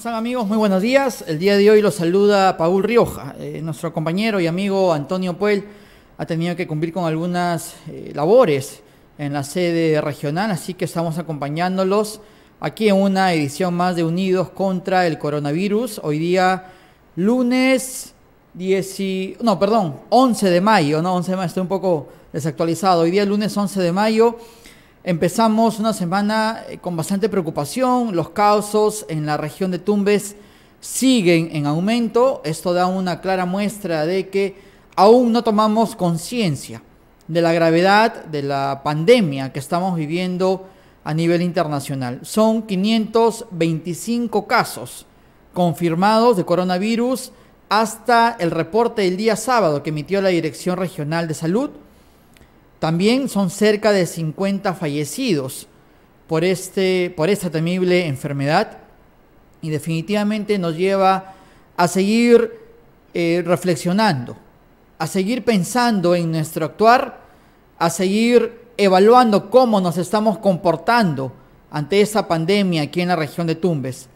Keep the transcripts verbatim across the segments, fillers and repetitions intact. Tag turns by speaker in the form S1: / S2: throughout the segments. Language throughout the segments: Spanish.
S1: están, amigos? Muy buenos días. El día de hoy los saluda Paul Rioja. Eh, nuestro compañero y amigo Antonio Puel ha tenido que cumplir con algunas eh, labores en la sede regional, así que estamos acompañándolos aquí en una edición más de Unidos contra el Coronavirus. Hoy día, lunes diez, no, perdón, once de mayo, no, once de mayo, estoy un poco desactualizado. Hoy día, lunes once de mayo. Empezamos una semana con bastante preocupación. Los casos en la región de Tumbes siguen en aumento. Esto da una clara muestra de que aún no tomamos conciencia de la gravedad de la pandemia que estamos viviendo a nivel internacional. Son quinientos veinticinco casos confirmados de coronavirus hasta el reporte del día sábado que emitió la Dirección Regional de Salud. También son cerca de cincuenta fallecidos por, este, por esta temible enfermedad, y definitivamente nos lleva a seguir eh, reflexionando, a seguir pensando en nuestro actuar, a seguir evaluando cómo nos estamos comportando ante esta pandemia aquí en la región de Tumbes.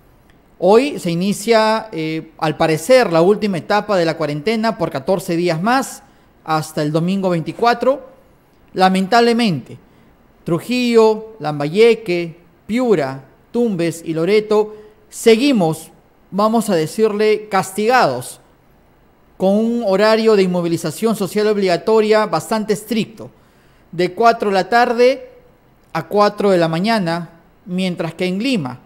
S1: Hoy se inicia, eh, al parecer, la última etapa de la cuarentena por catorce días más, hasta el domingo veinticuatro. Lamentablemente, Trujillo, Lambayeque, Piura, Tumbes y Loreto seguimos, vamos a decirle, castigados con un horario de inmovilización social obligatoria bastante estricto, de cuatro de la tarde a cuatro de la mañana, mientras que en Lima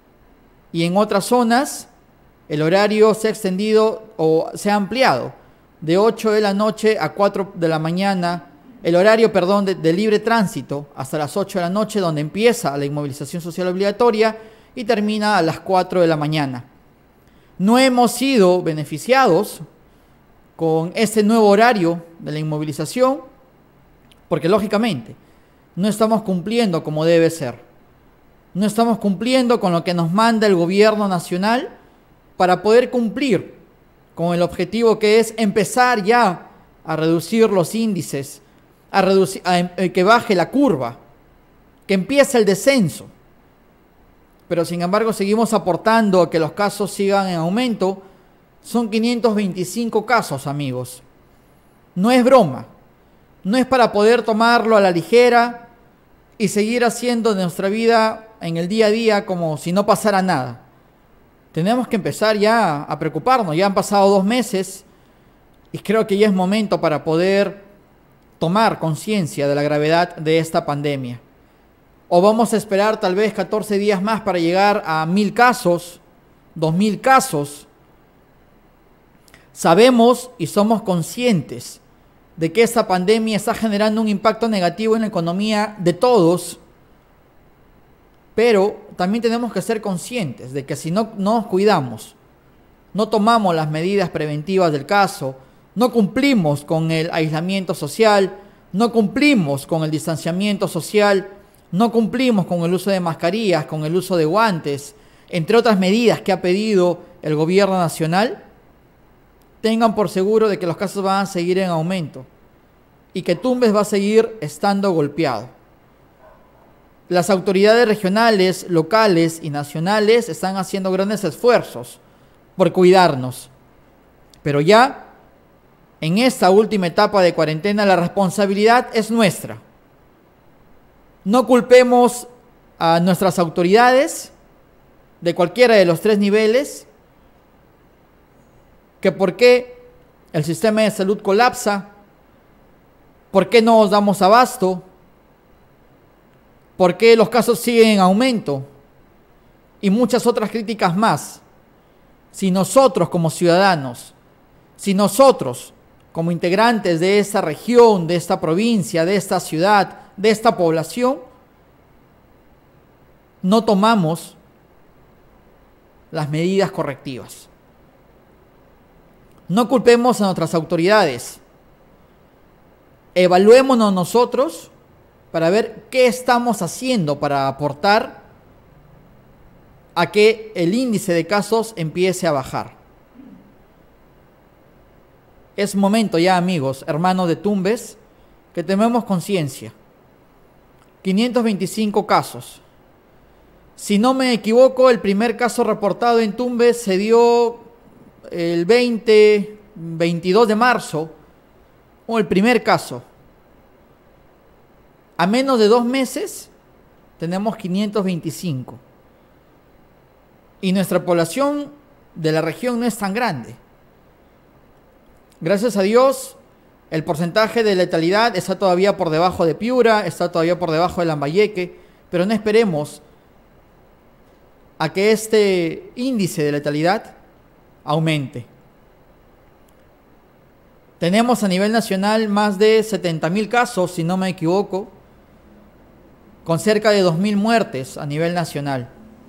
S1: y en otras zonas el horario se ha extendido o se ha ampliado de ocho de la noche a cuatro de la mañana. El horario, perdón, de, de libre tránsito hasta las ocho de la noche, donde empieza la inmovilización social obligatoria y termina a las cuatro de la mañana. No hemos sido beneficiados con este nuevo horario de la inmovilización porque, lógicamente, no estamos cumpliendo como debe ser. No estamos cumpliendo con lo que nos manda el gobierno nacional para poder cumplir con el objetivo que es empezar ya a reducir los índices, A reducir, a que baje la curva, que empiece el descenso. Pero sin embargo seguimos aportando a que los casos sigan en aumento. Son quinientos veinticinco casos, amigos. No es broma, no es para poder tomarlo a la ligera y seguir haciendo nuestra vida en el día a día como si no pasara nada. Tenemos que empezar ya a preocuparnos. Ya han pasado dos meses y creo que ya es momento para poder tomar conciencia de la gravedad de esta pandemia. O vamos a esperar tal vez catorce días más para llegar a mil casos, dos mil casos. Sabemos y somos conscientes de que esta pandemia está generando un impacto negativo en la economía de todos, pero también tenemos que ser conscientes de que si no, no nos cuidamos, no tomamos las medidas preventivas del caso, no cumplimos con el aislamiento social, no cumplimos con el distanciamiento social, no cumplimos con el uso de mascarillas, con el uso de guantes, entre otras medidas que ha pedido el gobierno nacional. Tengan por seguro de que los casos van a seguir en aumento y que Tumbes va a seguir estando golpeado. Las autoridades regionales, locales y nacionales están haciendo grandes esfuerzos por cuidarnos, pero ya en esta última etapa de cuarentena la responsabilidad es nuestra. No culpemos a nuestras autoridades de cualquiera de los tres niveles, que por qué el sistema de salud colapsa, por qué no nos damos abasto, por qué los casos siguen en aumento y muchas otras críticas más. Si nosotros como ciudadanos, si nosotros como integrantes de esta región, de esta provincia, de esta ciudad, de esta población, no tomamos las medidas correctivas. No culpemos a nuestras autoridades. Evaluémonos nosotros para ver qué estamos haciendo para aportar a que el índice de casos empiece a bajar. Es momento ya, amigos, hermanos de Tumbes, que tomemos conciencia. quinientos veinticinco casos. Si no me equivoco, el primer caso reportado en Tumbes se dio el veinte, veintidós de marzo, o el primer caso. A menos de dos meses tenemos quinientos veinticinco. Y nuestra población de la región no es tan grande. Gracias a Dios, el porcentaje de letalidad está todavía por debajo de Piura, está todavía por debajo de Lambayeque, pero no esperemos a que este índice de letalidad aumente. Tenemos a nivel nacional más de setenta mil casos, si no me equivoco, con cerca de dos mil muertes a nivel nacional.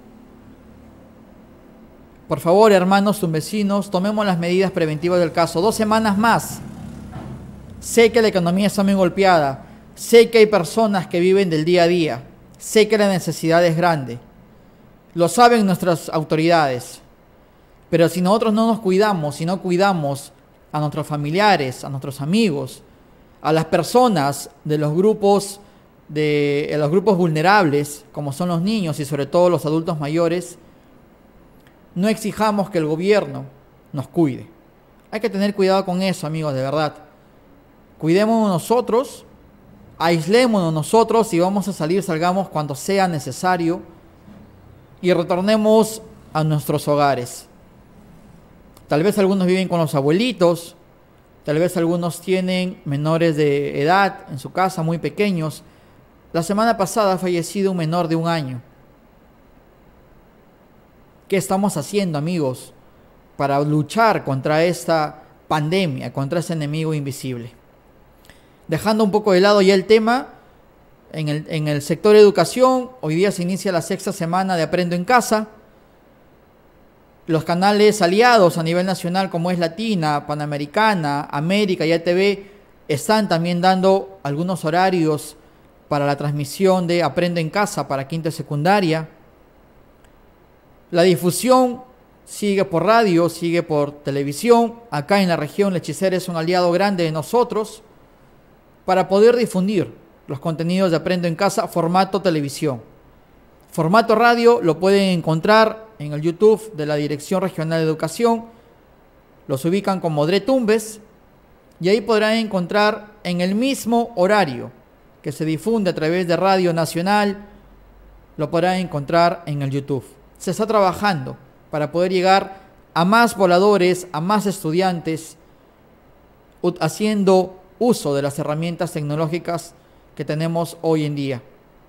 S1: Por favor, hermanos tumbesinos, tomemos las medidas preventivas del caso. Dos semanas más. Sé que la economía está muy golpeada. Sé que hay personas que viven del día a día. Sé que la necesidad es grande. Lo saben nuestras autoridades. Pero si nosotros no nos cuidamos, si no cuidamos a nuestros familiares, a nuestros amigos, a las personas de los grupos de, de los grupos vulnerables, como son los niños y sobre todo los adultos mayores, no exijamos que el gobierno nos cuide. Hay que tener cuidado con eso, amigos, de verdad. Cuidémonos nosotros, aislémonos nosotros, si vamos a salir, salgamos cuando sea necesario y retornemos a nuestros hogares. Tal vez algunos viven con los abuelitos, tal vez algunos tienen menores de edad en su casa, muy pequeños. La semana pasada ha fallecido un menor de un año. ¿Qué estamos haciendo, amigos, para luchar contra esta pandemia, contra ese enemigo invisible? Dejando un poco de lado ya el tema, en el, en el sector educación, hoy día se inicia la sexta semana de Aprendo en Casa. Los canales aliados a nivel nacional, como es Latina, Panamericana, América y A T V, están también dando algunos horarios para la transmisión de Aprendo en Casa para quinta y secundaria. La difusión sigue por radio, sigue por televisión. Acá en la región, La Hechicera es un aliado grande de nosotros para poder difundir los contenidos de Aprendo en Casa, formato televisión. Formato radio lo pueden encontrar en el YouTube de la Dirección Regional de Educación. Los ubican como D R E Tumbes y ahí podrán encontrar en el mismo horario que se difunde a través de Radio Nacional, lo podrán encontrar en el YouTube. Se está trabajando para poder llegar a más pobladores, a más estudiantes, haciendo uso de las herramientas tecnológicas que tenemos hoy en día.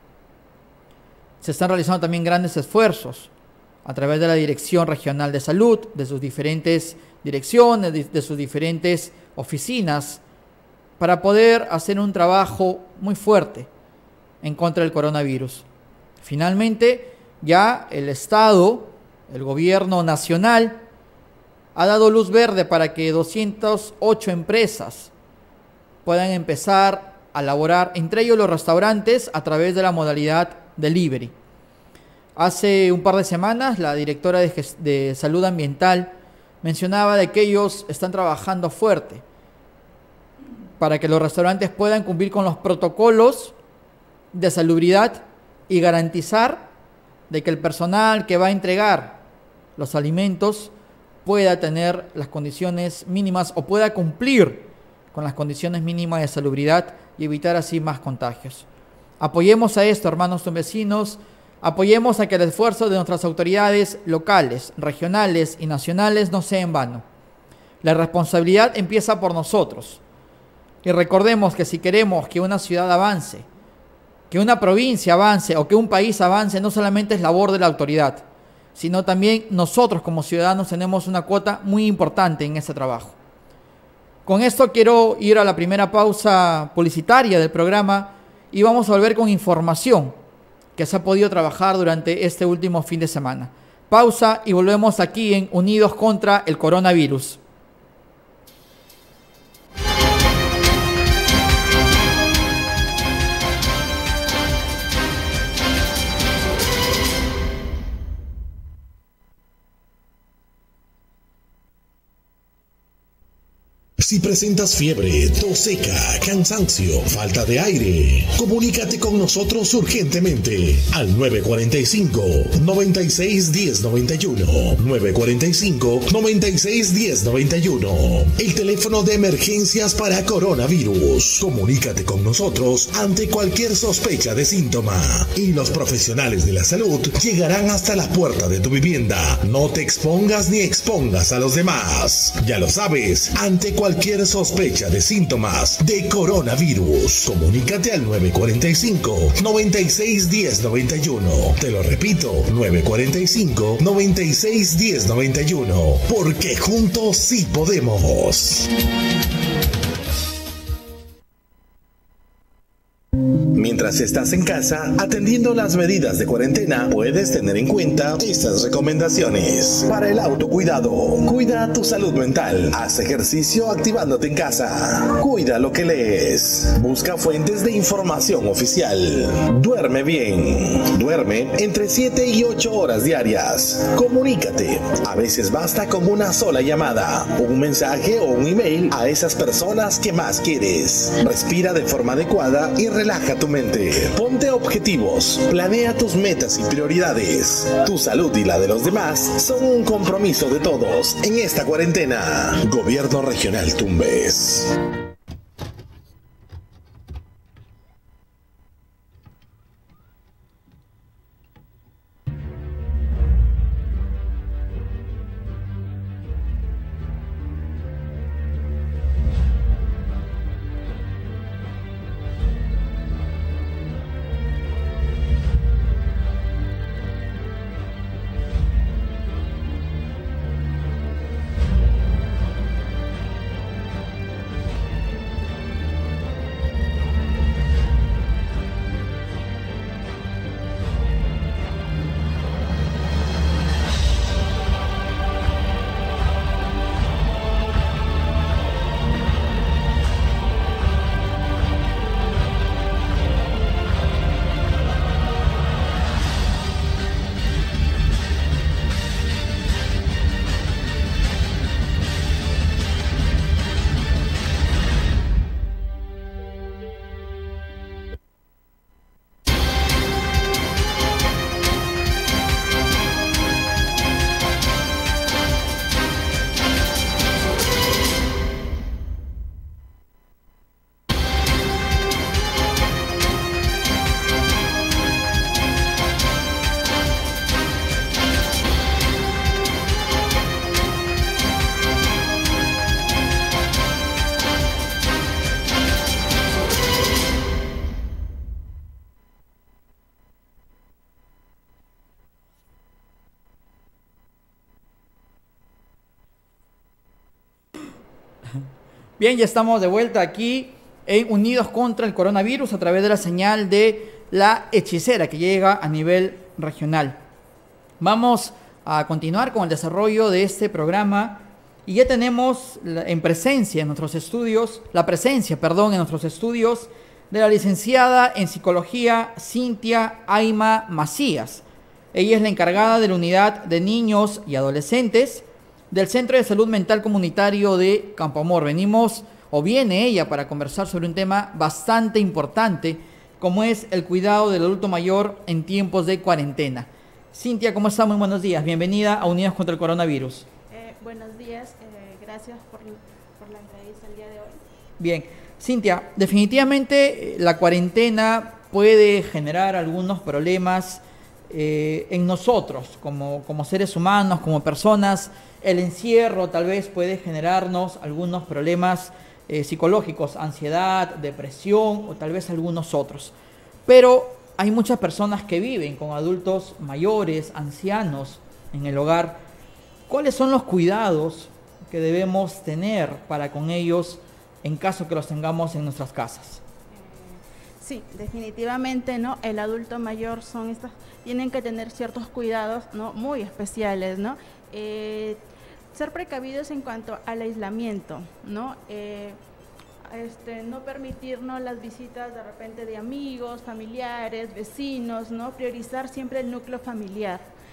S1: Se están realizando también grandes esfuerzos a través de la Dirección Regional de Salud, de sus diferentes direcciones, de, de sus diferentes oficinas, para poder hacer un trabajo muy fuerte en contra del coronavirus. Finalmente, ya el Estado, el gobierno nacional, ha dado luz verde para que doscientas ocho empresas puedan empezar a laborar, entre ellos los restaurantes, a través de la modalidad delivery. Hace un par de semanas, la directora de, de Salud Ambiental mencionaba de que ellos están trabajando fuerte para que los restaurantes puedan cumplir con los protocolos de salubridad y garantizar de que el personal que va a entregar los alimentos pueda tener las condiciones mínimas o pueda cumplir con las condiciones mínimas de salubridad y evitar así más contagios. Apoyemos a esto, hermanos vecinos, apoyemos a que el esfuerzo de nuestras autoridades locales, regionales y nacionales no sea en vano. La responsabilidad empieza por nosotros. Y recordemos que si queremos que una ciudad avance, que una provincia avance o que un país avance, no solamente es labor de la autoridad, sino también nosotros como ciudadanos tenemos una cuota muy importante en ese trabajo. Con esto quiero ir a la primera pausa publicitaria del programa y vamos a volver con información que se ha podido trabajar durante este último fin de semana. Pausa y volvemos aquí en Unidos contra el Coronavirus.
S2: Si presentas fiebre, tos seca, cansancio, falta de aire, comunícate con nosotros urgentemente al nueve cuarenta y cinco, noventa y seis, diez noventa y uno. nueve cuarenta y cinco, noventa y seis, diez noventa y uno. El teléfono de emergencias para coronavirus. Comunícate con nosotros ante cualquier sospecha de síntoma y los profesionales de la salud llegarán hasta la puerta de tu vivienda. No te expongas ni expongas a los demás. Ya lo sabes, ante cualquier sospecha de síntomas de coronavirus, comunícate al nueve cuarenta y cinco, noventa y seis, diez noventa y uno. Te lo repito, nueve cuarenta y cinco, noventa y seis, diez noventa y uno. Porque juntos sí podemos. Mientras estás en casa, atendiendo las medidas de cuarentena, puedes tener en cuenta estas recomendaciones. Para el autocuidado, cuida tu salud mental. Haz ejercicio activándote en casa. Cuida lo que lees. Busca fuentes de información oficial. Duerme bien. Duerme entre siete y ocho horas diarias. Comunícate. A veces basta con una sola llamada, un mensaje o un email a esas personas que más quieres. Respira de forma adecuada y relaja tu mente. Ponte objetivos, planea tus metas y prioridades. Tu salud y la de los demás son un compromiso de todos en esta cuarentena. Gobierno Regional Tumbes.
S1: Bien, ya estamos de vuelta aquí en Unidos contra el Coronavirus a través de la señal de La Hechicera que llega a nivel regional. Vamos a continuar con el desarrollo de este programa y ya tenemos en presencia en nuestros estudios, la presencia, perdón, en nuestros estudios de la licenciada en Psicología Cintia Ayma Macías. Ella es la encargada de la unidad de niños y adolescentes del Centro de Salud Mental Comunitario de Campo Amor. Venimos, o viene ella, para conversar sobre un tema bastante importante, como es el cuidado del adulto mayor en tiempos de cuarentena. Cintia, ¿cómo está? Muy buenos días. Bienvenida a Unidos contra el Coronavirus.
S3: Eh, buenos días, eh, gracias por, por la entrevista el día de hoy.
S1: Bien, Cintia, definitivamente la cuarentena puede generar algunos problemas eh, en nosotros, como, como seres humanos, como personas. El encierro tal vez puede generarnos algunos problemas eh, psicológicos, ansiedad, depresión o tal vez algunos otros. Pero hay muchas personas que viven con adultos mayores, ancianos en el hogar. ¿Cuáles son los cuidados que debemos tener para con ellos en caso que los tengamos en nuestras casas?
S3: Sí, definitivamente, ¿no? El adulto mayor son estas, tienen que tener ciertos cuidados, ¿no? Muy especiales, ¿no? Eh, ser precavidos en cuanto al aislamiento, ¿no? Eh, este, no permitirnos las visitas de repente de amigos, familiares, vecinos, ¿no? Priorizar siempre el núcleo familiar.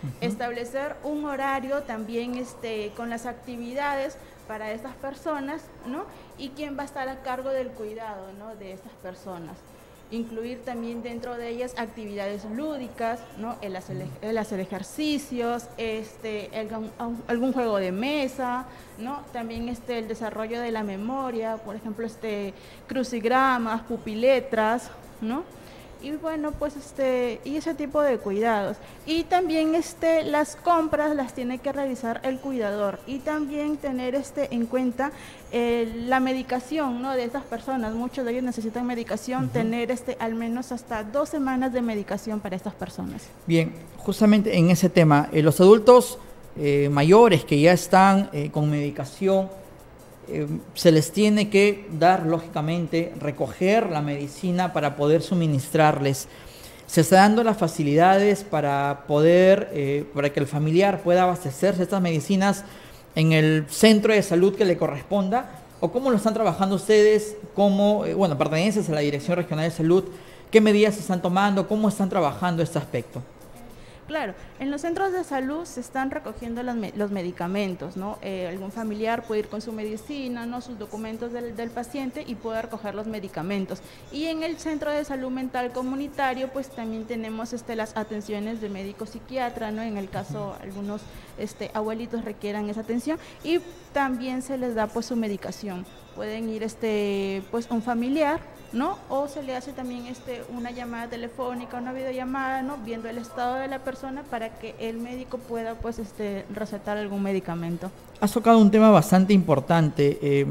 S3: Uh-huh. Establecer un horario también este, con las actividades para estas personas, ¿no? Y quién va a estar a cargo del cuidado, ¿no?, de estas personas. Incluir también dentro de ellas actividades lúdicas, ¿no?, el hacer, el hacer ejercicios, este, el, algún juego de mesa, ¿no?, también este, el desarrollo de la memoria, por ejemplo, este, crucigramas, pupiletras, ¿no? Y bueno, pues este, y ese tipo de cuidados. Y también este, las compras las tiene que realizar el cuidador y también tener este, en cuenta eh, la medicación, ¿no?, de estas personas. Muchos de ellos necesitan medicación, uh-huh. tener este, al menos hasta dos semanas de medicación para estas personas.
S1: Bien, justamente en ese tema, eh, los adultos eh, mayores que ya están eh, con medicación, Eh, se les tiene que dar, lógicamente, recoger la medicina para poder suministrarles. Se está dando las facilidades para poder, eh, para que el familiar pueda abastecerse de estas medicinas en el centro de salud que le corresponda, o cómo lo están trabajando ustedes, cómo, eh, bueno, perteneces a la Dirección Regional de Salud, qué medidas se están tomando, cómo están trabajando este aspecto.
S3: Claro, en los centros de salud se están recogiendo los, los medicamentos, ¿no? Eh, algún familiar puede ir con su medicina, ¿no?, sus documentos del, del paciente y puede recoger los medicamentos. Y en el centro de salud mental comunitario, pues también tenemos este, las atenciones de médico psiquiatra, ¿no?, en el caso algunos este, abuelitos requieran esa atención, y también se les da pues su medicación. Pueden ir este, pues un familiar, ¿no?, o se le hace también este, una llamada telefónica, una videollamada, ¿no?, viendo el estado de la persona para que el médico pueda pues este, recetar algún medicamento.
S1: Has tocado un tema bastante importante. Eh,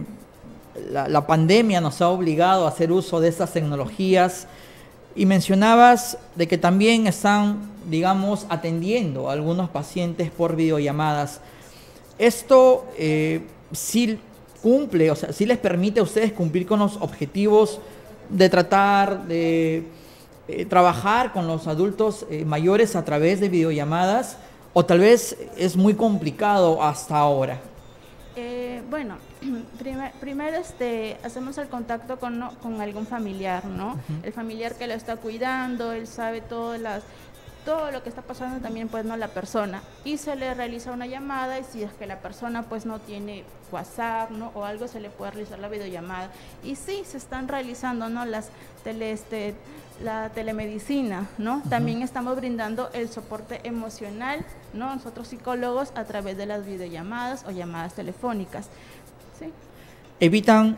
S1: la, la pandemia nos ha obligado a hacer uso de estas tecnologías y mencionabas de que también están, digamos, atendiendo a algunos pacientes por videollamadas. Esto eh, sí cumple, o sea, sí les permite a ustedes cumplir con los objetivos de tratar de eh, trabajar con los adultos eh, mayores a través de videollamadas, o tal vez es muy complicado hasta ahora.
S3: Eh, bueno, primer, primero este, hacemos el contacto con, ¿no?, con algún familiar, ¿no? Uh-huh. El familiar que lo está cuidando, él sabe todas las todo lo que está pasando también pues no la persona, y se le realiza una llamada, y si es que la persona pues no tiene WhatsApp, ¿no?, o algo, se le puede realizar la videollamada. Y sí, se están realizando, ¿no?, las tele, este, la telemedicina, ¿no? Uh-huh. También estamos brindando el soporte emocional, ¿no?, nosotros psicólogos, a través de las videollamadas o llamadas telefónicas. ¿Sí?
S1: Evitan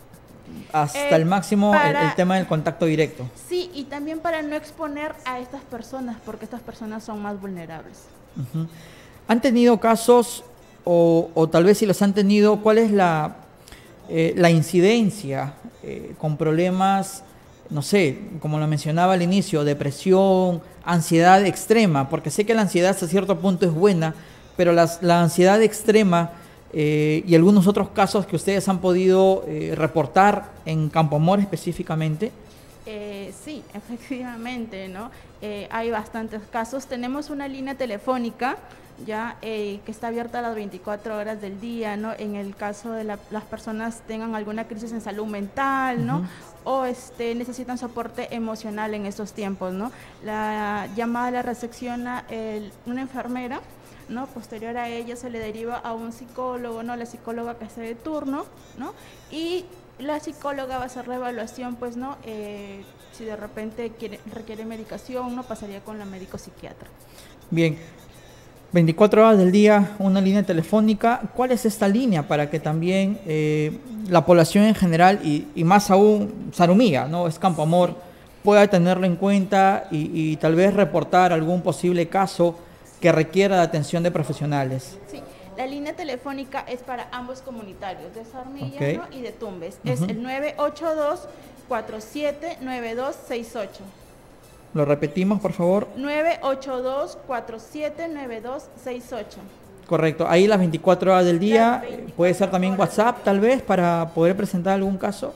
S1: hasta eh, el máximo para, el, el tema del contacto directo.
S3: Sí, y también para no exponer a estas personas, porque estas personas son más vulnerables.
S1: Uh-huh. ¿Han tenido casos, o, o tal vez si los han tenido, cuál es la, eh, la incidencia eh, con problemas, no sé, como lo mencionaba al inicio, depresión, ansiedad extrema? Porque sé que la ansiedad hasta cierto punto es buena, pero las, la ansiedad extrema Eh, y algunos otros casos que ustedes han podido eh, reportar en Campo Amor específicamente.
S3: Eh, sí, efectivamente, ¿no? Eh, hay bastantes casos. Tenemos una línea telefónica ya eh, que está abierta a las veinticuatro horas del día, ¿no? En el caso de la, las personas tengan alguna crisis en salud mental, ¿no? Uh-huh. O este, necesitan soporte emocional en estos tiempos, ¿no? La llamada la recepciona el, una enfermera, ¿no? Posterior a ella se le deriva a un psicólogo, ¿no?, la psicóloga que esté de turno, ¿no? Y la psicóloga va a hacer la evaluación, pues, ¿no? Eh, si de repente quiere, requiere medicación, ¿no?, pasaría con la médico psiquiatra.
S1: Bien, veinticuatro horas del día, una línea telefónica. ¿Cuál es esta línea para que también eh, la población en general, y, y más aún Zarumilla, ¿no?, es Campo Amor, pueda tenerlo en cuenta y, y tal vez reportar algún posible caso que requiera de atención de profesionales?
S3: Sí, la línea telefónica es para ambos comunitarios, de Zarumilla, okay, ¿no?, y de Tumbes. Uh-huh. Es el nueve ocho dos, cuatro siete nueve dos seis ocho.
S1: ¿Lo repetimos, por favor?
S3: nueve ocho dos, cuatro siete nueve dos seis ocho.
S1: Correcto. Ahí las veinticuatro horas del día. Puede ser también WhatsApp, tal vez, para poder presentar algún caso.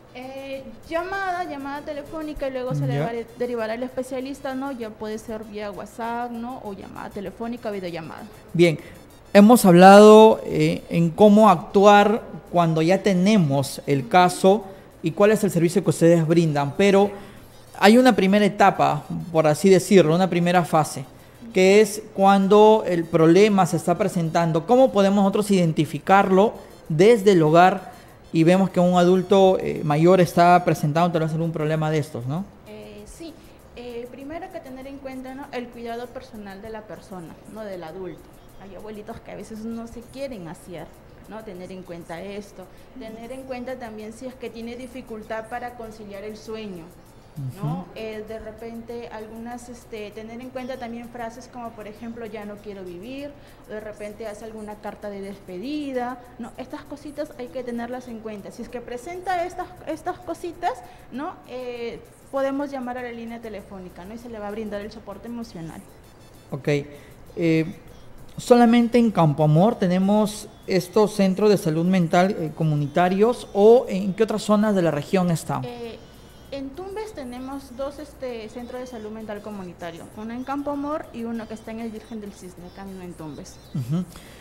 S3: Llamada, llamada telefónica, y luego se le va a derivar al especialista, ¿no? Ya puede ser vía WhatsApp, ¿no?, o llamada telefónica, videollamada.
S1: Bien, hemos hablado eh, en cómo actuar cuando ya tenemos el caso y cuál es el servicio que ustedes brindan, pero hay una primera etapa, por así decirlo, una primera fase, que es cuando el problema se está presentando. ¿Cómo podemos nosotros identificarlo desde el hogar y vemos que un adulto eh, mayor está presentando tal vez algún problema de estos, ¿no?
S3: Eh, sí, eh, primero hay que tener en cuenta, ¿no?, el cuidado personal de la persona, no del adulto. Hay abuelitos que a veces no se quieren asear, ¿no? Tener en cuenta esto, tener en cuenta también si es que tiene dificultad para conciliar el sueño, ¿no? Uh-huh. Eh, de repente algunas, este, tener en cuenta también frases como por ejemplo ya no quiero vivir, o de repente hace alguna carta de despedida, ¿no? Estas cositas hay que tenerlas en cuenta. Si es que presenta estas, estas cositas, ¿no? Eh, podemos llamar a la línea telefónica, ¿no? Y se le va a brindar el soporte emocional.
S1: Ok. Eh, solamente en Campo Amor tenemos estos centros de salud mental eh, comunitarios, o en qué otras zonas de la región están.
S3: Eh, En Tumbes tenemos dos este, centros de salud mental comunitario, uno en Campo Amor y uno que está en el Virgen del Cisne, camino en Tumbes.
S1: Uh-huh.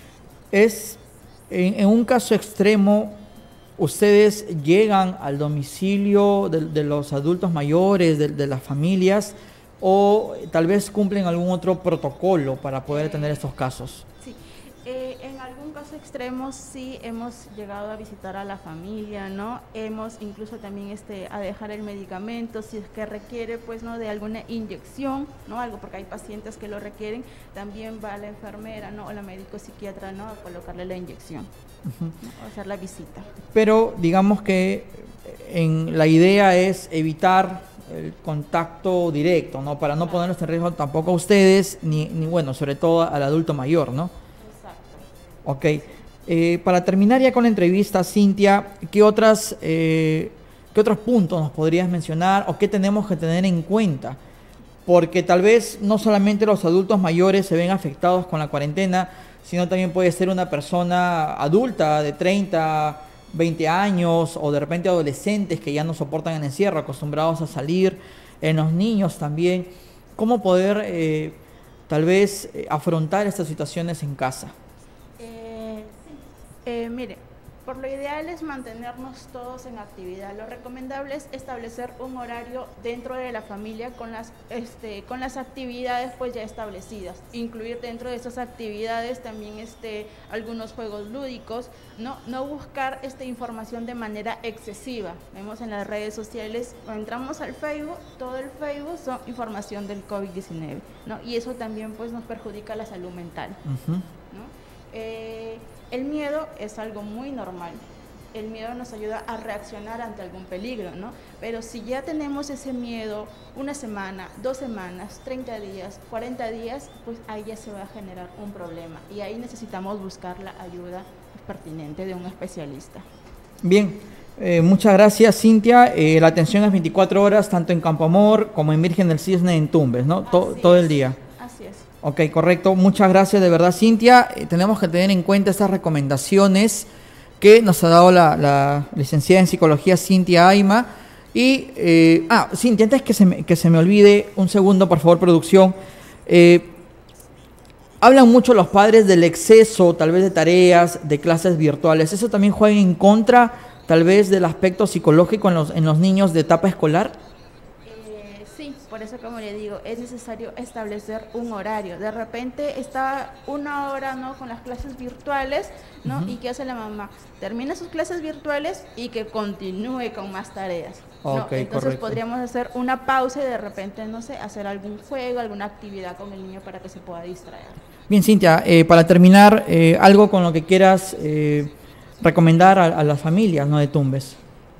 S1: Es, en, en un caso extremo, ¿ustedes llegan al domicilio de, de los adultos mayores, de, de las familias, o tal vez cumplen algún otro protocolo para poder tener estos casos?
S3: Sí, eh, en algún caso extremo sí hemos llegado a visitar a la familia, ¿no? Hemos incluso también este, a dejar el medicamento, si es que requiere, pues, ¿no?, de alguna inyección, ¿no? Algo, porque hay pacientes que lo requieren, también va la enfermera, ¿no?, o la médico psiquiatra, ¿no?, a colocarle la inyección, uh-huh, ¿no?, a hacer la visita.
S1: Pero digamos que en, la idea es evitar el contacto directo, ¿no?, para no ponerlos en riesgo tampoco a ustedes, ni, ni bueno, sobre todo al adulto mayor, ¿no? Ok, eh, para terminar ya con la entrevista, Cintia, ¿qué, otras, eh, ¿qué otros puntos nos podrías mencionar o qué tenemos que tener en cuenta? Porque tal vez no solamente los adultos mayores se ven afectados con la cuarentena, sino también puede ser una persona adulta de treinta, veinte años, o de repente adolescentes que ya no soportan el encierro, acostumbrados a salir, en los niños también. ¿Cómo poder eh, tal vez eh, afrontar estas situaciones en casa?
S3: Eh, mire, por lo ideal es mantenernos todos en actividad. Lo recomendable es establecer un horario dentro de la familia con las, este, con las actividades pues ya establecidas. Incluir dentro de esas actividades también este, algunos juegos lúdicos, no, no buscar esta información de manera excesiva. Vemos en las redes sociales, cuando entramos al Facebook, todo el Facebook son información del COVID diecinueve, ¿no? Y eso también pues nos perjudica la salud mental, uh-huh, ¿no? Eh, El miedo es algo muy normal. El miedo nos ayuda a reaccionar ante algún peligro, ¿no? Pero si ya tenemos ese miedo una semana, dos semanas, treinta días, cuarenta días, pues ahí ya se va a generar un problema. Y ahí necesitamos buscar la ayuda pertinente de un especialista.
S1: Bien, eh, muchas gracias, Cintia. Eh, la atención es veinticuatro horas, tanto en Campo Amor como en Virgen del Cisne en Tumbes, ¿no? To- todo el día.
S3: Así es.
S1: Ok, correcto. Muchas gracias de verdad, Cintia. Eh, tenemos que tener en cuenta estas recomendaciones que nos ha dado la, la licenciada en psicología Cintia Ayma. Y, eh, ah, Cintia, antes que se, me, que se me olvide, un segundo, por favor, producción. Eh, hablan mucho los padres del exceso, tal vez, de tareas, de clases virtuales. ¿Eso también juega en contra, tal vez, del aspecto psicológico en los, en los niños de etapa escolar?
S3: Por eso, como le digo, es necesario establecer un horario. De repente está una hora, ¿no?, con las clases virtuales, ¿no? Uh-huh. ¿Y qué hace la mamá? Termina sus clases virtuales y que continúe con más tareas, ¿no?
S1: Okay,
S3: entonces
S1: correcto.
S3: Podríamos hacer una pausa y de repente, no sé, hacer algún juego, alguna actividad con el niño para que se pueda distraer.
S1: Bien, Cintia, eh, para terminar, eh, algo con lo que quieras eh, recomendar a, a las familias, ¿no?, de Tumbes.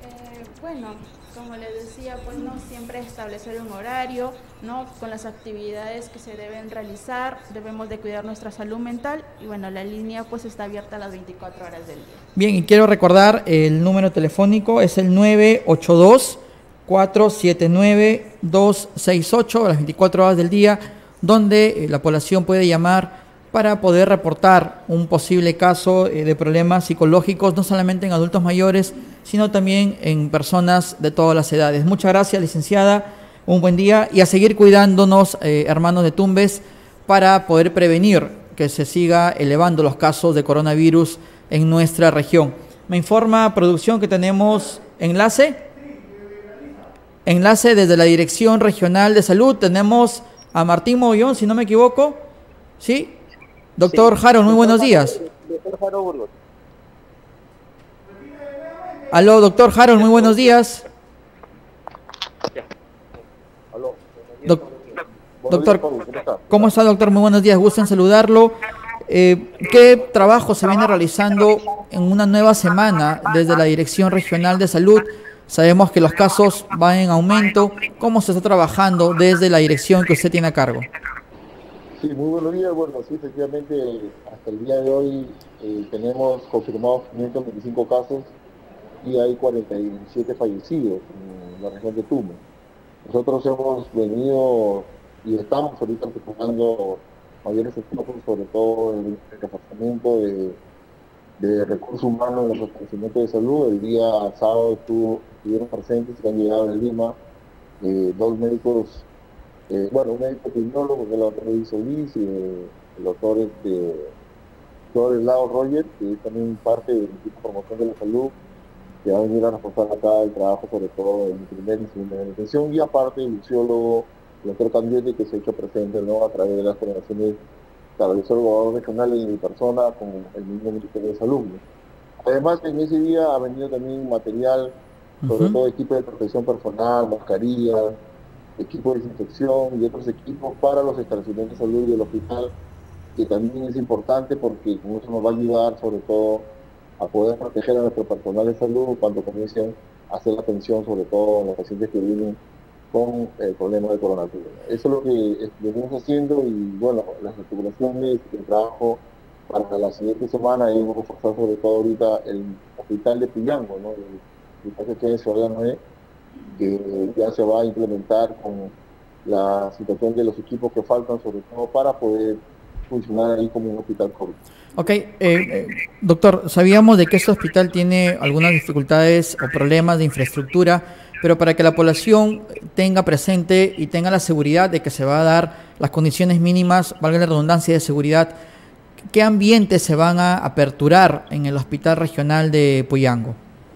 S3: Establecer un horario, ¿no?, con las actividades que se deben realizar. Debemos de cuidar nuestra salud mental y bueno, la línea pues está abierta a las veinticuatro horas del día. Bien,
S1: y quiero recordar el número telefónico, es el nueve ocho dos, cuatro siete nueve, dos seis ocho a las veinticuatro horas del día, donde eh, la población puede llamar para poder reportar un posible caso eh, de problemas psicológicos, no solamente en adultos mayores, sino también en personas de todas las edades. Muchas gracias, licenciada, un buen día y a seguir cuidándonos, eh, hermanos de Tumbes, para poder prevenir que se siga elevando los casos de coronavirus en nuestra región. Me informa producción que tenemos enlace. Enlace desde la Dirección Regional de Salud. Tenemos a Martín Mogollón, si no me equivoco. ¿Sí? Doctor sí. Harold, muy buenos días. Doctor Harold. Aló, doctor Harold, muy buenos días.
S4: Aló.
S1: Doc doctor, ¿cómo está, doctor? Muy buenos días, gusto en saludarlo. Eh, ¿Qué trabajo se viene realizando en una nueva semana desde la Dirección Regional de Salud? Sabemos que los casos van en aumento. ¿Cómo se está trabajando desde la dirección que usted tiene a cargo?
S4: Sí, muy buenos días. Bueno, sí, efectivamente, hasta el día de hoy eh, tenemos confirmados quinientos veinticinco casos y hay cuarenta y siete fallecidos en la región de Tumbes. Nosotros hemos venido y estamos ahorita preocupando mayores esfuerzos, sobre todo en el reforzamiento de, de recursos humanos en los establecimientos de salud. El día sábado estuvo, estuvieron presentes que han llegado de Lima eh, dos médicos, eh, bueno, un médico epidemiólogo, que es el doctor Luis Solís, y eh, el doctor de, doctor Lado Roger, que es también parte del equipo de promoción de la salud, que va a venir a reforzar acá el trabajo, sobre todo en primera y segunda detención, y aparte el luciólogo, el doctor Candiete, que se ha hecho presente, ¿no?, a través de las coordinaciones que realizó el gobernador regional y mi persona con el mismo Ministerio de Salud. Además, en ese día ha venido también material, sobre uh-huh. todo equipo de protección personal, mascarillas, equipo de desinfección y otros equipos para los establecimientos de salud y el hospital, que también es importante porque con eso nos va a ayudar sobre todo a poder proteger a nuestro personal de salud cuando comiencen a hacer la atención, sobre todo a los pacientes que vienen con el problema de coronavirus. Eso es lo que venimos haciendo y bueno, las articulaciones, el trabajo para la siguiente semana y vamos a reforzar sobre todo ahorita el hospital de Puyango, ¿no?, el hospital que queda en Ciudad Noé, que ya se va a implementar con la situación de los equipos que faltan, sobre todo para poder funcionar ahí como un hospital COVID.
S1: Ok, eh, eh, doctor, sabíamos de que este hospital tiene algunas dificultades o problemas de infraestructura, pero para que la población tenga presente y tenga la seguridad de que se va a dar las condiciones mínimas, valga la redundancia, de seguridad, ¿qué ambientes se van a aperturar en el Hospital Regional de Puyango?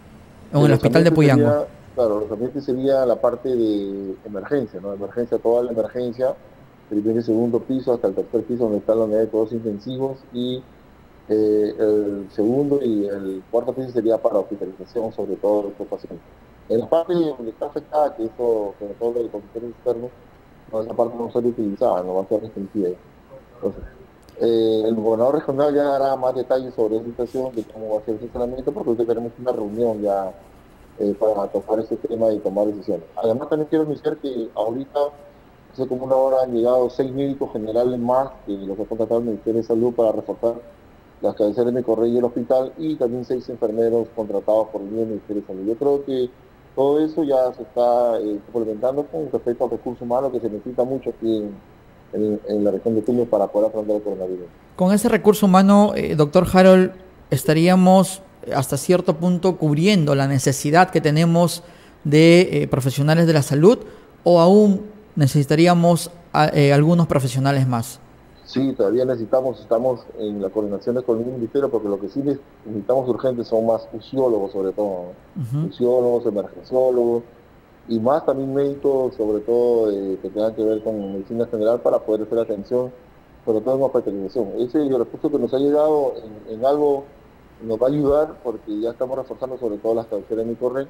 S1: O en el Hospital de Puyango.
S4: Sería, claro, los ambientes sería la parte de emergencia, ¿no? Emergencia, toda la emergencia, primer y segundo piso hasta el tercer piso donde están la unidad de cuidados intensivos y eh, el segundo y el cuarto piso sería para hospitalización, sobre todo de estos pacientes. En la parte donde está afectada, que eso, sobre todo de los consultorios externos, no, esa parte no será utilizada, no va a ser restringida. Entonces, eh, el gobernador regional ya dará más detalles sobre esa situación, de cómo va a ser el funcionamiento, porque hoy tenemos una reunión ya eh, para tocar ese tema y tomar decisiones. Además, también quiero anunciar que ahorita, hace como una hora, han llegado seis médicos generales más, que los ha contratado el Ministerio de Salud para reforzar las cabeceras de Correy y el hospital, y también seis enfermeros contratados por el Ministerio de Salud. Yo creo que todo eso ya se está eh, complementando con respecto al recurso humano que se necesita mucho aquí en, en, en la región de Tumbes para poder afrontar el coronavirus.
S1: Con ese recurso humano, eh, doctor Harold, estaríamos hasta cierto punto cubriendo la necesidad que tenemos de eh, profesionales de la salud, o aún necesitaríamos a, eh, algunos profesionales más.
S4: Sí, todavía necesitamos, estamos en las coordinaciones con el ministerio, porque lo que sí necesitamos urgentes son más fisiólogos, sobre todo, ¿no? Uh-huh. Fisiólogos, emergenciólogos, y más también médicos, sobre todo eh, que tengan que ver con medicina general, para poder hacer atención, sobre todo en hospitalización. Ese es el recurso que nos ha llegado en, en algo, nos va a ayudar, porque ya estamos reforzando sobre todo las cabeceras de Micorre,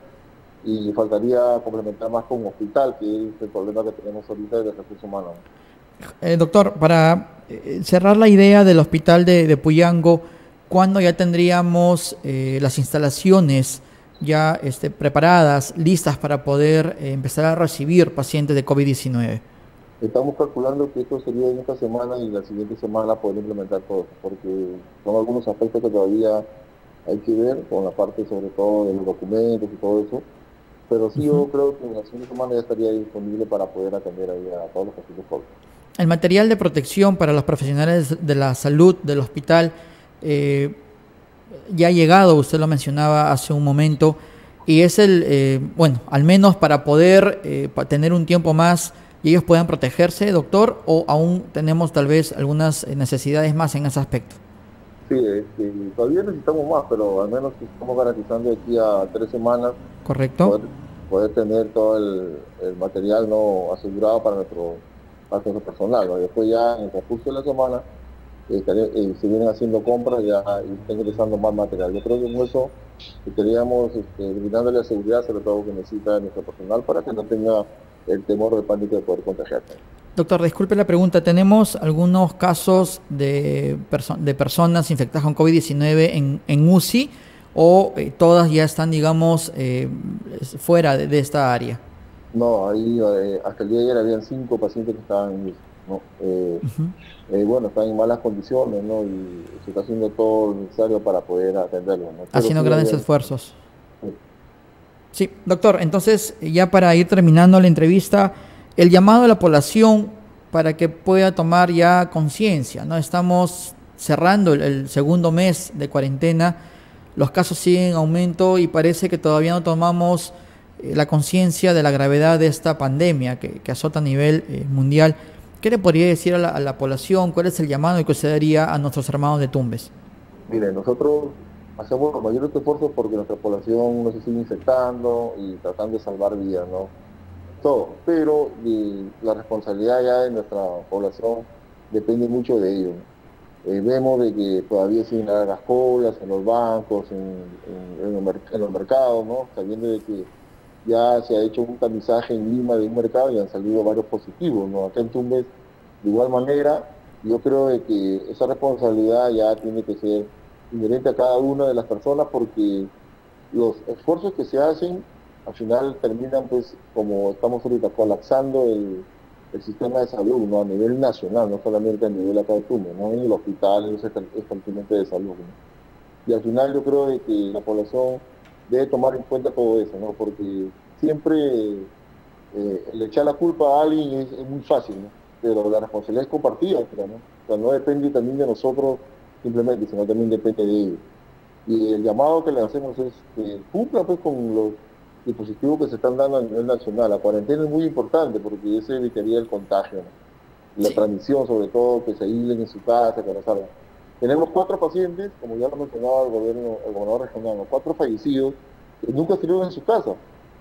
S4: y faltaría complementar más con un hospital, que es el problema que tenemos ahorita de recursos humanos.
S1: Eh, doctor, para eh, cerrar la idea del hospital de, de Puyango, ¿cuándo ya tendríamos eh, las instalaciones ya este, preparadas, listas para poder eh, empezar a recibir pacientes de COVID diecinueve?
S4: Estamos calculando que esto sería en esta semana y la siguiente semana poder implementar todo, porque son algunos aspectos que todavía hay que ver, con la parte sobre todo de los documentos y todo eso, pero sí, uh-huh. yo creo que en la siguiente semana ya estaría disponible para poder atender ahí a todos los pacientes COVID.
S1: El material de protección para los profesionales de la salud del hospital eh, ya ha llegado, usted lo mencionaba hace un momento, y es el, eh, bueno, al menos para poder eh, para tener un tiempo más y ellos puedan protegerse, doctor, o aún tenemos tal vez algunas necesidades más en ese aspecto.
S4: Sí, este, todavía necesitamos más, pero al menos estamos garantizando aquí a tres semanas.
S1: Correcto.
S4: Poder, poder tener todo el, el material no asegurado para nuestro, para nuestro personal, ¿no? Después ya en el transcurso de la semana eh, eh, se vienen haciendo compras ya y está ingresando más material. Yo creo que con eso estaríamos este, brindándole la seguridad, sobre todo que necesita nuestro personal, para que no tenga el temor de pánico de poder contagiarse.
S1: Doctor, disculpe la pregunta. ¿Tenemos algunos casos de, perso de personas infectadas con COVID diecinueve en, en U C I o eh, todas ya están, digamos, eh, fuera de, de esta área?
S4: No, ahí eh, hasta el día de ayer habían cinco pacientes que estaban en U C I, ¿no? Eh, uh-huh. eh, bueno, están en malas condiciones, ¿no? Y se está haciendo todo lo necesario para poder atenderlos, ¿no?
S1: Haciendo sí, grandes había... esfuerzos. Sí. Sí, doctor, entonces ya para ir terminando la entrevista, el llamado a la población para que pueda tomar ya conciencia, ¿no? Estamos cerrando el, el segundo mes de cuarentena, los casos siguen en aumento y parece que todavía no tomamos eh, la conciencia de la gravedad de esta pandemia que, que azota a nivel eh, mundial. ¿Qué le podría decir a la, a la población? ¿Cuál es el llamado que se daría a nuestros hermanos de Tumbes?
S4: Mire, nosotros hacemos los mayores esfuerzos porque nuestra población no se sigue infectando y tratando de salvar vidas, ¿no? Todo, pero de, la responsabilidad ya de nuestra población depende mucho de ello. Eh, vemos de que todavía siguen largas colas en los bancos, en, en, en, los, en los mercados, ¿no? Sabiendo de que ya se ha hecho un tamizaje en Lima de un mercado y han salido varios positivos, ¿no? Acá en Tumbes, de igual manera, yo creo de que esa responsabilidad ya tiene que ser inherente a cada una de las personas, porque los esfuerzos que se hacen al final terminan, pues, como estamos ahorita, colapsando el, el sistema de salud, ¿no? A nivel nacional, no solamente a nivel acá de Tumbes, ¿no? En el hospital, en los establecimientos de salud, ¿no? Y al final yo creo de que la población debe tomar en cuenta todo eso, ¿no? Porque siempre eh, el echar la culpa a alguien es, es muy fácil, ¿no? Pero la responsabilidad es compartida, ¿no? O sea, no depende también de nosotros simplemente, sino también depende de ellos. Y el llamado que le hacemos es que cumpla, pues, con los dispositivos que se están dando a nivel nacional. La cuarentena es muy importante porque eso evitaría el contagio, ¿no? La sí. transmisión, sobre todo, que se aíslen en su casa, que no salgan. Tenemos cuatro pacientes, como ya lo mencionaba el gobierno, el gobernador regional, cuatro fallecidos que nunca estuvieron en su casa.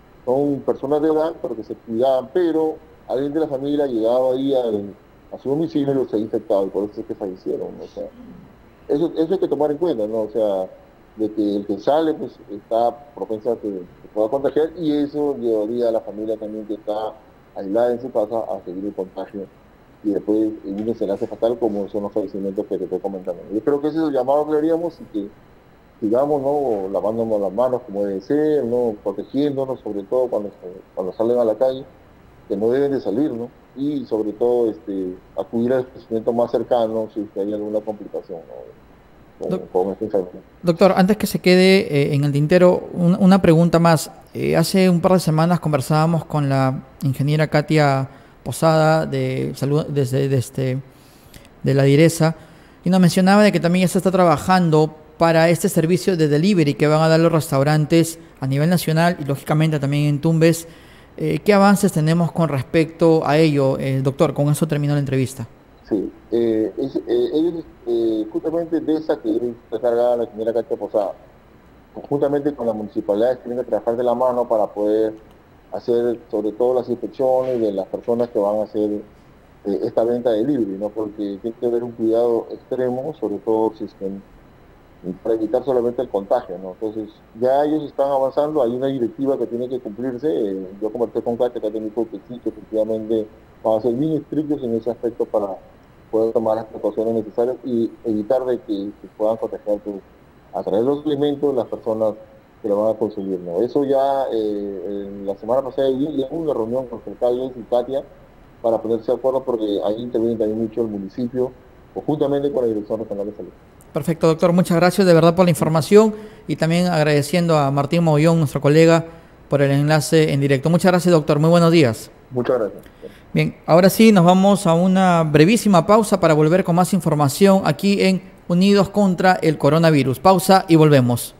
S4: Son personas de edad, pero que se cuidaban, pero alguien de la familia llegaba ahí al, a su domicilio y los ha infectado, y por eso es que fallecieron, ¿no? O sea, eso, eso hay que tomar en cuenta, ¿no? O sea, de que el que sale, pues, está propenso a que se pueda contagiar, y eso llevaría a la familia también que está aislada en su casa a seguir el contagio, y después un desenlace fatal como son los fallecimientos que te estoy comentando. Yo creo que ese es el llamado que le haríamos, y que sigamos, ¿no? Lavándonos las manos como debe ser, ¿no? Protegiéndonos, sobre todo cuando, cuando salen a la calle, que no deben de salir, ¿no? Y sobre todo este, acudir al establecimiento más cercano si hay alguna complicación, ¿no? Con, con esta enfermedad.
S1: Doctor, antes que se quede eh, en el tintero, un, una pregunta más. Eh, hace un par de semanas conversábamos con la ingeniera Katia Posada de salud desde, desde de la Direza, y nos mencionaba de que también ya se está trabajando para este servicio de delivery que van a dar los restaurantes a nivel nacional y lógicamente también en Tumbes. Eh, ¿Qué avances tenemos con respecto a ello, eh, doctor? Con eso terminó la entrevista.
S4: Sí, eh, es, eh, ellos, eh, justamente de esa que está cargada la ingeniera Katia Posada, conjuntamente con las municipalidades, tienen que trabajar de la mano para poder hacer sobre todo las inspecciones de las personas que van a hacer eh, esta venta de libre, ¿no? Porque tiene que haber un cuidado extremo, sobre todo si es que, para evitar solamente el contagio, ¿no? Entonces, ya ellos están avanzando, hay una directiva que tiene que cumplirse. Eh, yo conversé con Katia, que dijo que sí, que efectivamente van a ser bien estrictos en ese aspecto para poder tomar las precauciones necesarias y evitar de que se puedan contagiar, pues, a través de los alimentos las personas que lo van a consumir, ¿no? Eso ya eh, en la semana pasada hubo una reunión con los alcaldes y Katia para ponerse de acuerdo, porque ahí interviene también mucho el municipio, conjuntamente con la Dirección Regional de Salud.
S1: Perfecto, doctor. Muchas gracias de verdad por la información, y también agradeciendo a Martín Mogollón, nuestro colega, por el enlace en directo. Muchas gracias, doctor. Muy buenos días.
S4: Muchas gracias.
S1: Bien, ahora sí nos vamos a una brevísima pausa para volver con más información aquí en Unidos contra el Coronavirus. Pausa y volvemos.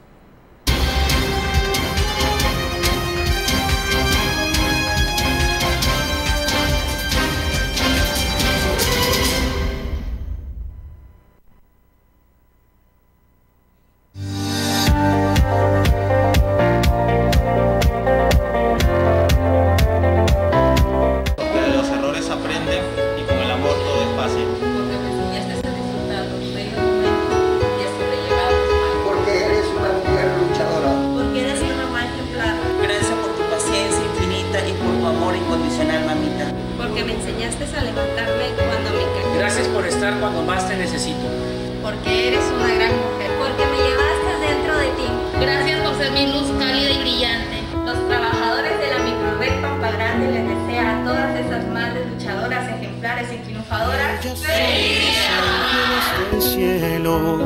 S5: necesito.
S6: Porque eres una gran mujer.
S7: Porque me llevaste dentro de ti.
S8: Gracias por ser mi luz cálida y brillante.
S6: Los trabajadores de la microrred Pampa Grande les desea a todas esas madres luchadoras, ejemplares y triunfadoras ¡feliz día!
S9: El cielo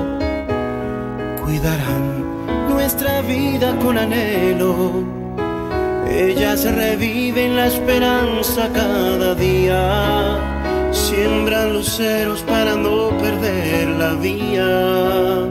S9: cuidarán nuestra vida con anhelo. Ellas reviven la esperanza cada día, siembran luceros para no perder la vía.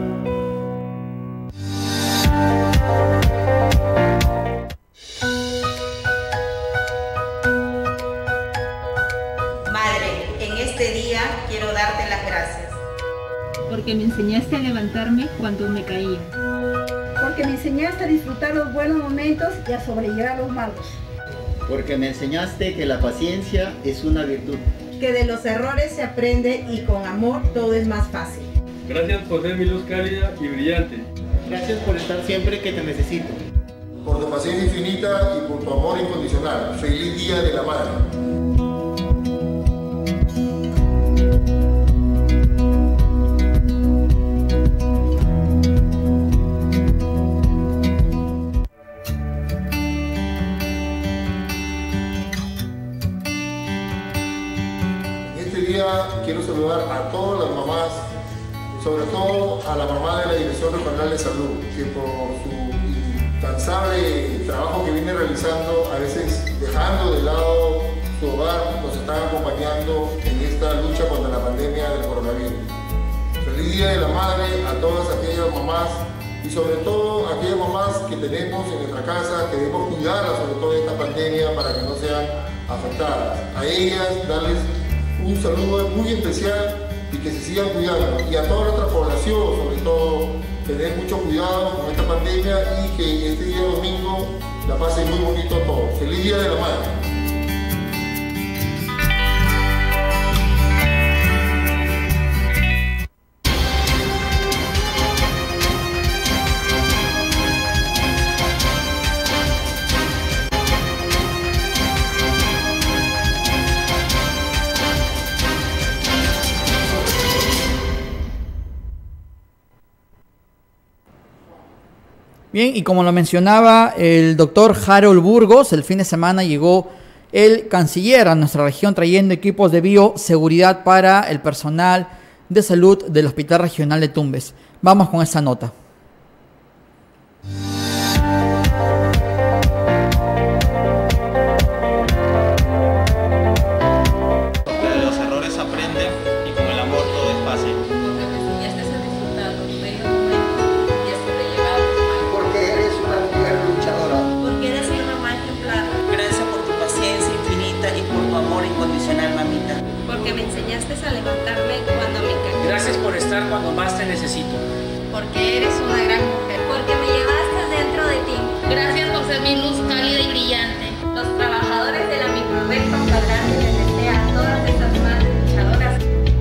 S10: Madre, en este día quiero darte las gracias.
S11: Porque me enseñaste a levantarme cuando me caía.
S12: Porque me enseñaste a disfrutar los buenos momentos y a sobrellevar los malos.
S13: Porque me enseñaste que la paciencia es una virtud.
S14: Que de los errores se aprende y con amor todo es más fácil.
S15: Gracias por ser mi luz cálida y brillante.
S13: Gracias por estar siempre que te necesito.
S4: Por tu paciencia infinita y por tu amor incondicional. Feliz Día de la Madre. Quiero saludar a todas las mamás, sobre todo a la mamá de la Dirección Regional de Salud, que por su incansable trabajo que viene realizando, a veces dejando de lado su hogar, nos están acompañando en esta lucha contra la pandemia del coronavirus. Feliz Día de la Madre a todas aquellas mamás y sobre todo a aquellas mamás que tenemos en nuestra casa, que debemos cuidarlas sobre todo de esta pandemia para que no sean afectadas. A ellas darles un saludo muy especial y que se sigan cuidando. Y a toda nuestra población, sobre todo, tener mucho cuidado con esta pandemia y que este día domingo la pasen muy bonito todos. Feliz Día de la Madre.
S1: Bien, y como lo mencionaba el doctor Harold Burgos, el fin de semana llegó el canciller a nuestra región trayendo equipos de bioseguridad para el personal de salud del Hospital Regional de Tumbes. Vamos con esta nota.
S16: Los errores aprenden y con el amor todo es fácil.
S6: Porque me enseñaste a disfrutar los bellos momentos y a sobrellevar los malos.
S17: Porque eres una mujer luchadora.
S7: Porque eres mi mamá ejemplar.
S10: Gracias por tu paciencia infinita y por tu amor incondicional, mamita.
S6: Porque me enseñaste a levantarme cuando me caí.
S5: Gracias por estar cuando más te necesito.
S6: Porque eres una gran mujer.
S7: Porque me llevaste dentro de ti.
S8: Gracias por ser mi luz cálida y brillante.
S6: Los trabajadores de la microrred Pampa Grande les desea a todas esas madres luchadoras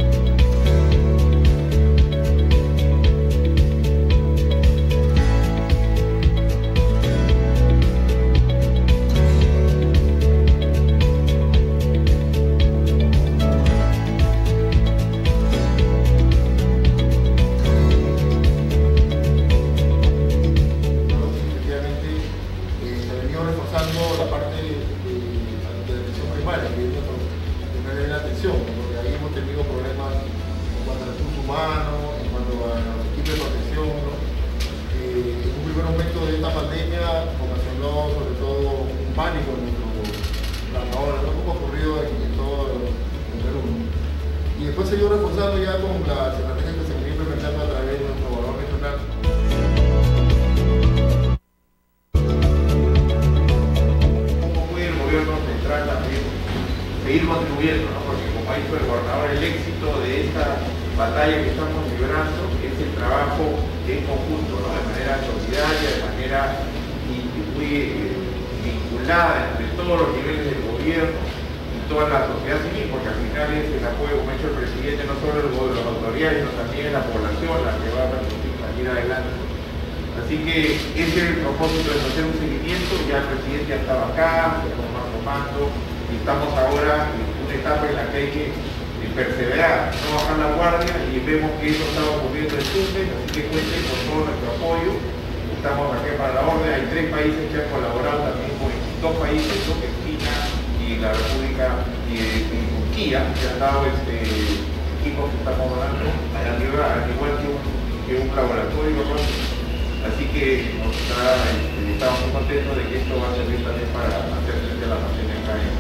S18: seguir contribuyendo, ¿no? Porque como ha dicho el gobernador, el éxito de esta batalla que estamos librando es el trabajo en conjunto, ¿no? De manera solidaria, de manera muy eh, vinculada entre todos los niveles del gobierno y toda la sociedad civil, porque al final es el apoyo, como ha dicho el presidente, no solo de las autoridades, sino también de la población la que va a permitir salir adelante. Así que ese es el propósito de hacer un seguimiento. Ya el presidente ya estaba acá, se tomó comando y estamos ahora en una etapa en la que hay que perseverar, no bajar la guardia, y vemos que eso está ocurriendo en Tumbes, así que cuenten con todo nuestro apoyo. Estamos aquí para la orden, hay tres países que han colaborado también con dos países, ¿no? Que China y la República y, y Turquía, que han dado este, equipos que estamos hablando, al igual que un, que un laboratorio, ¿no? Así que nos está, este, estamos muy contentos de que esto va a servir también para hacer frente a la pandemia acá en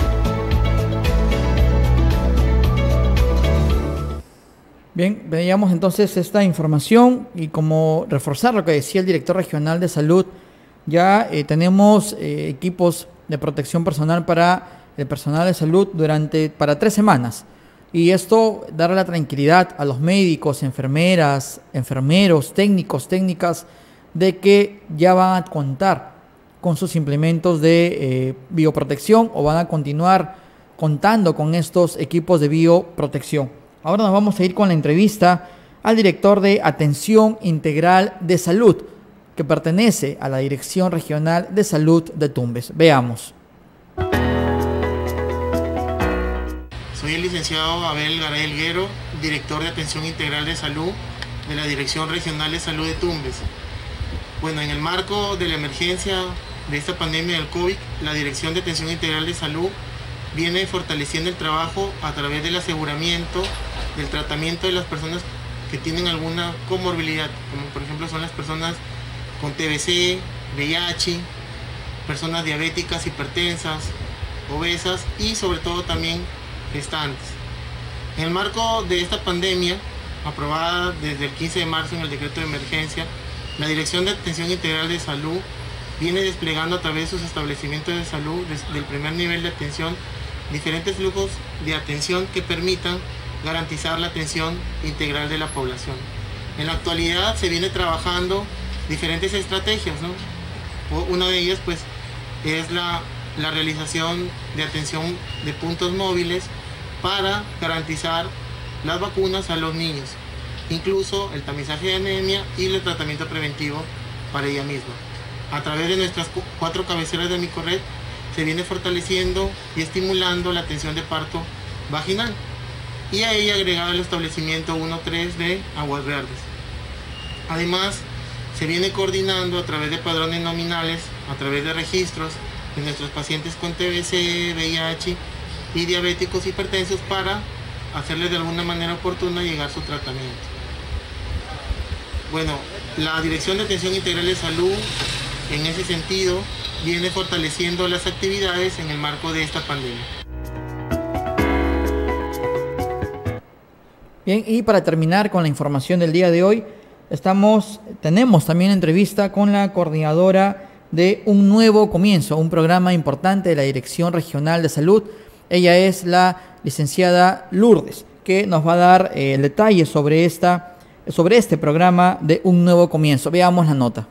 S1: Bien, veíamos entonces esta información y como reforzar lo que decía el director regional de salud, ya eh, tenemos eh, equipos de protección personal para el personal de salud durante para tres semanas. Y esto darle la tranquilidad a los médicos, enfermeras, enfermeros, técnicos, técnicas, de que ya van a contar con sus implementos de eh, bioprotección o van a continuar contando con estos equipos de bioprotección. Ahora nos vamos a ir con la entrevista al director de Atención Integral de Salud, que pertenece a la Dirección Regional de Salud de Tumbes. Veamos.
S19: Soy el licenciado Abel Garay Elguero, director de Atención Integral de Salud de la Dirección Regional de Salud de Tumbes. Bueno, en el marco de la emergencia de esta pandemia del COVID, la Dirección de Atención Integral de Salud viene fortaleciendo el trabajo a través del aseguramiento del tratamiento de las personas que tienen alguna comorbilidad, como por ejemplo son las personas con T B C, V I H, personas diabéticas, hipertensas, obesas y sobre todo también gestantes. En el marco de esta pandemia, aprobada desde el quince de marzo en el decreto de emergencia, la Dirección de Atención Integral de Salud viene desplegando a través de sus establecimientos de salud desde el primer nivel de atención diferentes flujos de atención que permitan garantizar la atención integral de la población. En la actualidad se viene trabajando diferentes estrategias, ¿no? Una de ellas pues es la, la realización de atención de puntos móviles para garantizar las vacunas a los niños, incluso el tamizaje de anemia y el tratamiento preventivo para ella misma. A través de nuestras cuatro cabeceras de Micorred se viene fortaleciendo y estimulando la atención de parto vaginal y a ella agregado el establecimiento uno tres de Aguas Verdes. Además, se viene coordinando a través de padrones nominales, a través de registros de nuestros pacientes con T B C, V I H y diabéticos hipertensos para hacerles de alguna manera oportuna llegar su tratamiento. Bueno, la Dirección de Atención Integral de Salud, en ese sentido, viene fortaleciendo las actividades en el marco de esta pandemia.
S1: Bien, y para terminar con la información del día de hoy, estamos, tenemos también entrevista con la coordinadora de Un Nuevo Comienzo, un programa importante de la Dirección Regional de Salud. Ella es la licenciada Lourdes, que nos va a dar eh, detalles sobre, esta, sobre este programa de Un Nuevo Comienzo. Veamos la nota.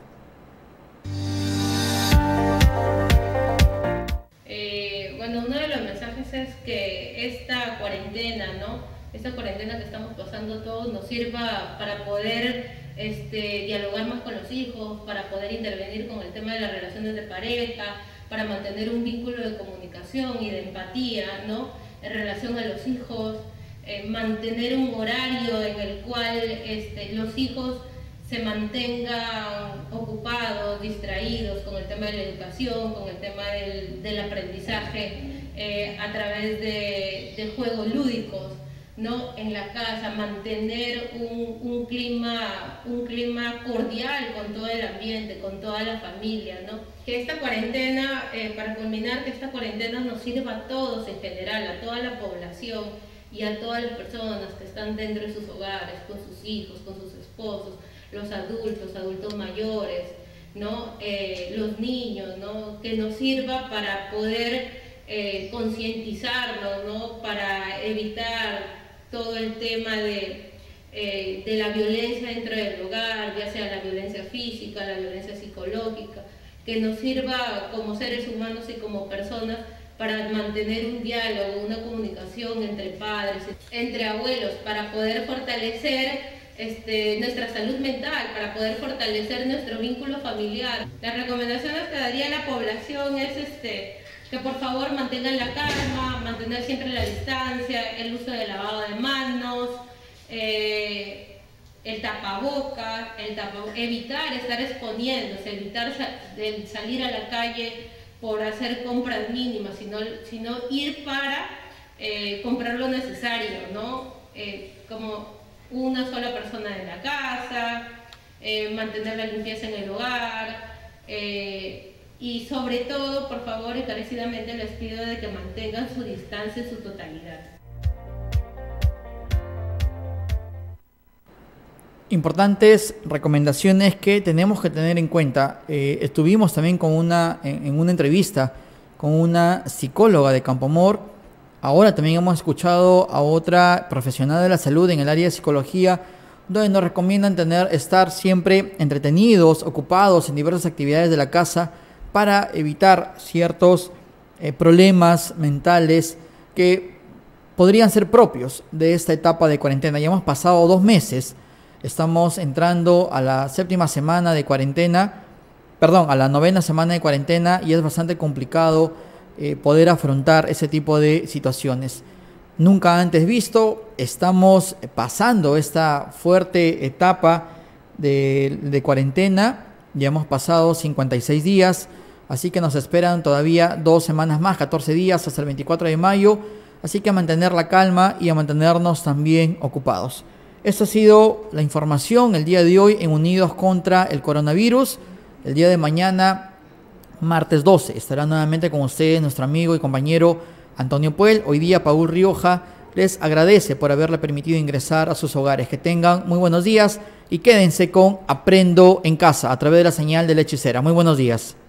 S20: Eh, bueno, uno de los mensajes es que esta cuarentena, ¿no? Esta cuarentena que estamos pasando todos nos sirva para poder este, dialogar más con los hijos, para poder intervenir con el tema de las relaciones de pareja, para mantener un vínculo de comunicación y de empatía, ¿no? En relación a los hijos, eh, mantener un horario en el cual este, los hijos se mantengan ocupados, distraídos con el tema de la educación, con el tema del, del aprendizaje eh, a través de, de juegos lúdicos, ¿no? En la casa, mantener un, un, clima, un clima cordial con todo el ambiente, con toda la familia, ¿no? Que esta cuarentena, eh, para culminar, que esta cuarentena nos sirva a todos en general, a toda la población y a todas las personas que están dentro de sus hogares, con sus hijos, con sus esposos, los adultos, adultos mayores, ¿no? Eh, los niños, ¿no? Que nos sirva para poder eh, concientizarnos, ¿no? Para evitar todo el tema de, eh, de la violencia dentro del hogar, ya sea la violencia física, la violencia psicológica, que nos sirva como seres humanos y como personas para mantener un diálogo, una comunicación entre padres, entre abuelos, para poder fortalecer este, nuestra salud mental, para poder fortalecer nuestro vínculo familiar. Las recomendaciones que daría la población es este, que por favor mantengan la calma, mantener siempre la distancia, el uso de lavado de manos, eh, el tapaboca, el tapa, evitar estar exponiéndose, evitar sa el salir a la calle por hacer compras mínimas, sino, sino ir para eh, comprar lo necesario, ¿no? Eh, como una sola persona en la casa, eh, mantener la limpieza en el hogar, eh, y sobre todo, por favor, encarecidamente les pido de que mantengan su distancia en su totalidad.
S1: Importantes recomendaciones que tenemos que tener en cuenta. Eh, estuvimos también con una, en, en una entrevista con una psicóloga de Campoamor. Ahora también hemos escuchado a otra profesional de la salud en el área de psicología, donde nos recomiendan tener, estar siempre entretenidos, ocupados en diversas actividades de la casa para evitar ciertos eh, problemas mentales que podrían ser propios de esta etapa de cuarentena. Ya hemos pasado dos meses, estamos entrando a la séptima semana de cuarentena, perdón, a la novena semana de cuarentena, y es bastante complicado eh, poder afrontar ese tipo de situaciones. Nunca antes visto, estamos pasando esta fuerte etapa de, de cuarentena, ya hemos pasado cincuenta y seis días, así que nos esperan todavía dos semanas más, catorce días hasta el veinticuatro de mayo, así que a mantener la calma y a mantenernos también ocupados. Esta ha sido la información el día de hoy en Unidos contra el Coronavirus. El día de mañana, martes doce, estará nuevamente con ustedes nuestro amigo y compañero Antonio Puel. Hoy día Paul Rioja les agradece por haberle permitido ingresar a sus hogares. Que tengan muy buenos días y quédense con Aprendo en Casa a través de la señal de La Hechicera. Muy buenos días.